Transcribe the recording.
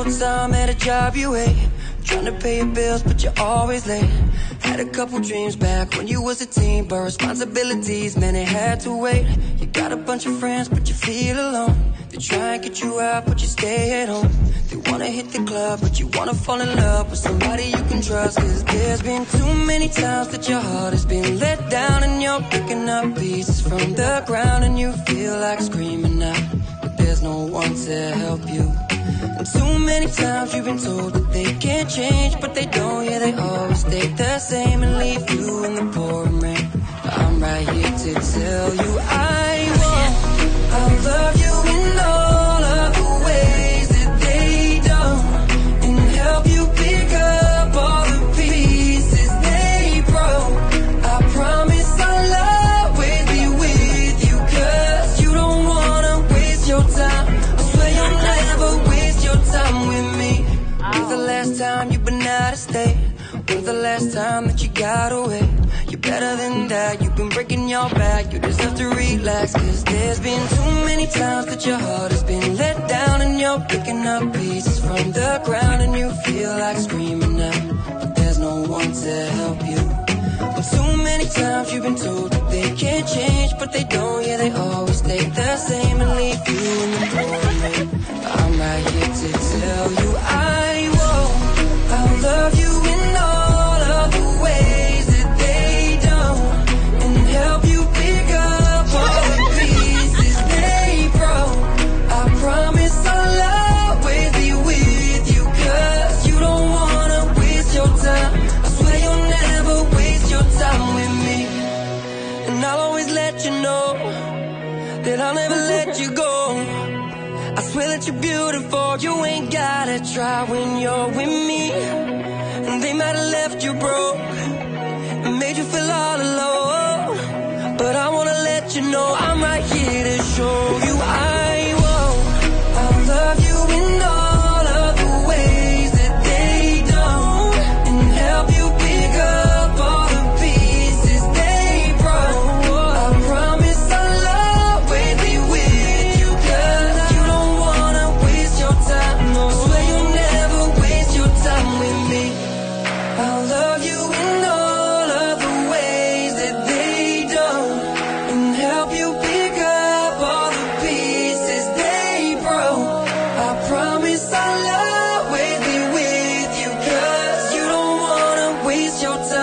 time at a job you hate, trying to pay your bills but you're always late. Had a couple dreams back when you was a teen, but responsibilities, man, it had to wait. You got a bunch of friends but you feel alone. They try and get you out but you stay at home. They wanna hit the club but you wanna fall in love with somebody you can trust. Cause there's been too many times that your heart has been let down, and you're picking up pieces from the ground, and you feel like screaming out, but there's no one to help you. And too many times you've been told that they can't change, but they don't, yeah, they always stay the same and leave you in the pouring rain. But I'm right here to tell you I'll love you in all of the ways that they don't, and help you pick up all the pieces they broke. I promise I'll always be with you, cause you don't wanna waste your time. I swear you'll never waste your time with me. When's the last time you've been out of state? When's the last time that you got away? You're better than that, you've been breaking your back. You deserve to relax, cause there's been too many times that your heart has been let down, and you're picking up pieces from the ground, and you feel like screaming out, but there's no one to help you. And too many times you've been told that they can't change, but they don't, yeah, they always stay the same and leave you in the pouring rain. I'm right here to tell you I'll love you in all of the ways that they don't, and help you pick up all the pieces they broke. I promise I'll always be with you, cause you don't wanna waste your time. I swear you'll never waste your time with me. And I'll always let you know that I'll never let you go. I swear that you're beautiful, you ain't gotta try when you're with me. And they might have left you broke and made you feel all alone, but I wanna let you know I'm right here to show you I'll love you in all of the ways that they don't, and help you pick up all the pieces they broke. I promise I'll always be with you, cause you don't wanna waste your time. I swear you'll never waste your time with me. I'll love you in all of the ways that they don't, and help you pick up all the pieces they broke. I promise I'll always be with you, cause you don't wanna waste your time.